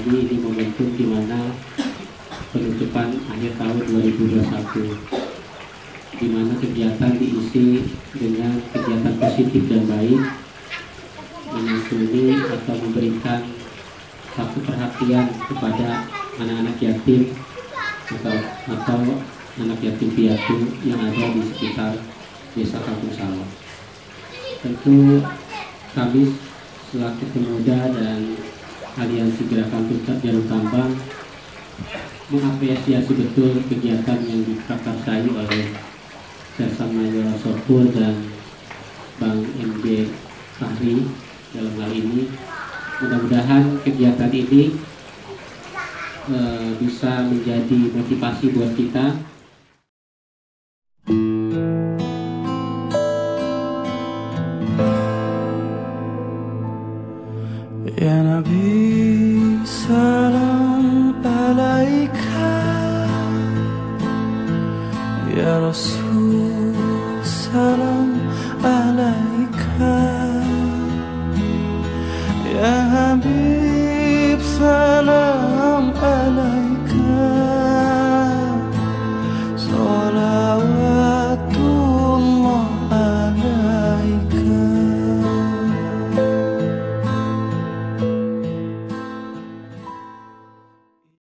ini momentum di mana penutupan akhir tahun 2021, di mana kegiatan diisi dengan kegiatan positif dan baik, menyantuni atau memberikan satu perhatian kepada anak-anak yatim atau anak yatim piatu yang ada di sekitar desa Kampung Sawah. Tentu kami selaku pemuda dan Aliansi Gerakan Puncak Jarum Tambang mengapresiasi betul kegiatan yang diprakarsai oleh Sersan Mayor Sopur dan Bang MJ Fahri dalam hal ini. Mudah-mudahan kegiatan ini bisa menjadi motivasi buat kita. Ya Nabi, salam alaika. Ya Rasul, salam alaika. Ya Habib, salam alaika.